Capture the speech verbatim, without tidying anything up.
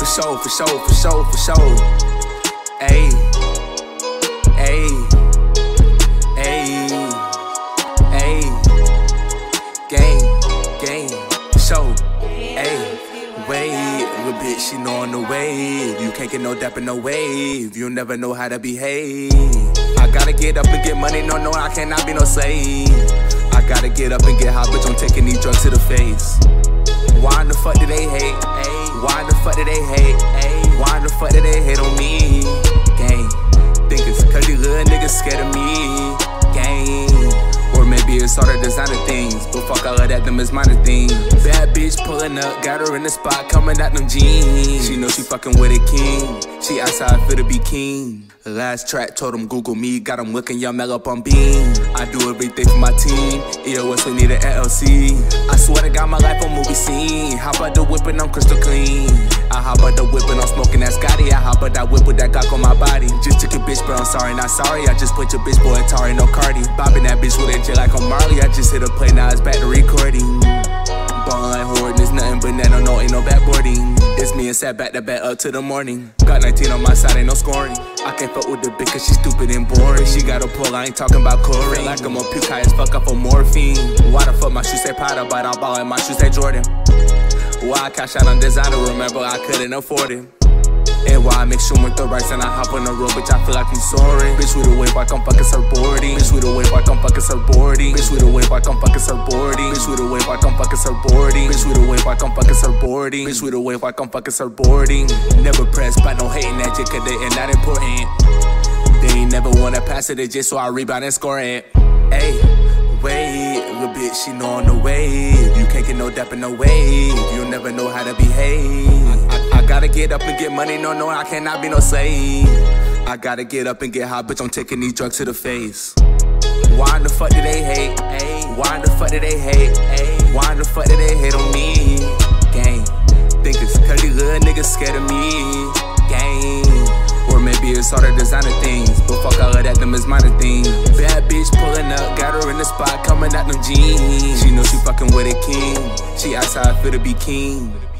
sure, for sure, for sure, for sure. Ayy, ayy, ayy, ayy. Game, game, for sure. Ayy, wait, little bitch, she know on the wave. You can't get no dap in no wave. You never know how to behave. I gotta get up and get money, no, no, I cannot be no slave. I gotta get up and get hot, bitch, I'm taking these drugs to the face. Why in the fuck do they hate? Why in the fuck do they hate? Why in the fuck do they hate on me? Gang, think it's cause these little niggas scared of me. Gang, or maybe it's all the designer things, but fuck all of that, them is minor things. Bad bitch pulling up, got her in the spot, coming out them jeans. She know she fucking with a king. She asked how I feel to be king. Last track told him Google me, got him looking young Mel up on Beam. I do everything for my team, E O S we need an L L C. I swear to God my life a movie scene. Hop out the whip and I'm crystal clean. I hop out the whip and I'm smoking that Scotty. I hop out that whip with that Glock on my body. Just took a bitch but I'm sorry, not sorry. I just put your bitch boy Atari, no Cardi. Bobbing that bitch with a jet like on Marley. I just hit a play, now it's back to recording. Ballin' like Horde, there's nothing but nano, no, ain't no backboarding. It's me and sat back to back up to the morning. Got nineteen on my side, ain't no scoring. I can't fuck with the bitch cause she stupid and boring. She got a pull, I ain't talking about chlorine. Like I'm a puke high as fuck up on morphine. Why the fuck my shoes say Prada, but I'm ballin' my shoes say Jordan? Why I cash out on designer, remember I couldn't afford it. And why I make sure with the rice and I hop on the road, bitch, I feel like I'm soaring. Bitch, with a wave like I'm fucking surfboarding. Bitch, with a wave like I'm fucking surfboarding. Bitch, with a wave like I'm fucking surfboarding. Bitch, with a wave like I'm fucking surfboarding. Bitch, with a wave like I'm fucking surfboarding. Bitch, with a wave like I'm fucking surfboarding. Never pressed by no hating that shit, cause they ain't that important. They ain't never wanna pass it, just so I rebound and score it. Ayy, wait, little bitch, she know on the wave. You can't get no dap in no wave. You'll never know how to behave. I, I, I gotta get up and get money, no, no, I cannot be no slave. I gotta get up and get hot, bitch, I'm taking these drugs to the face. Why in the fuck do they hate? Why in the fuck do they hate? Why in the fuck do they hate on me? Gang, think it's cause these little niggas scared of me. Gang, or maybe it's all the designer things, but fuck all of that, them is minor things. Bad bitch pulling up, got her in the spot, coming out them jeans. She know she fucking with a king. She asked how I feel to be king.